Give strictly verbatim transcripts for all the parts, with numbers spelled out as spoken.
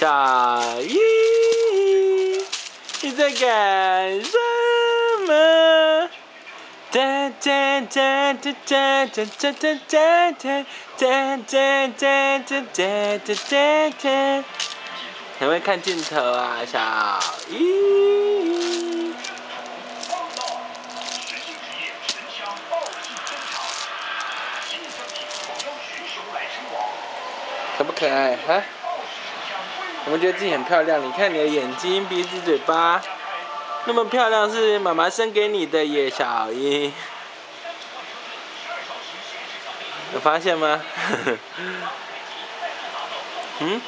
小一，你在干什么？哒哒哒哒哒哒哒哒哒哒哒哒哒哒哒哒哒。很会看镜头啊，小一。可不可爱哈？我们觉得自己很漂亮，你看你的眼睛、鼻子、嘴巴，那么漂亮，是妈妈生给你的耶，小一。有发现吗？嗯？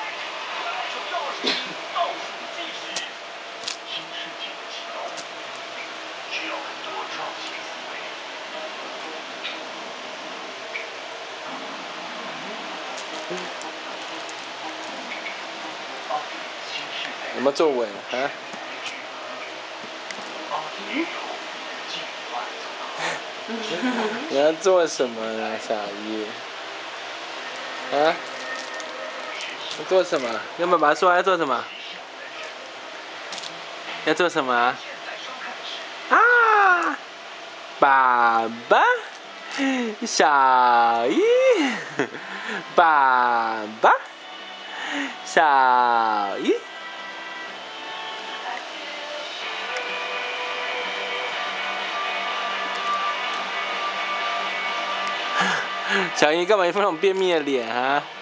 有没有坐稳啊？你要做什么呢，小一？啊？要做什么？跟爸爸说要做什么？要做什么啊？啊！爸爸，小一，爸爸，小一。小一干嘛一副那种便秘的脸啊？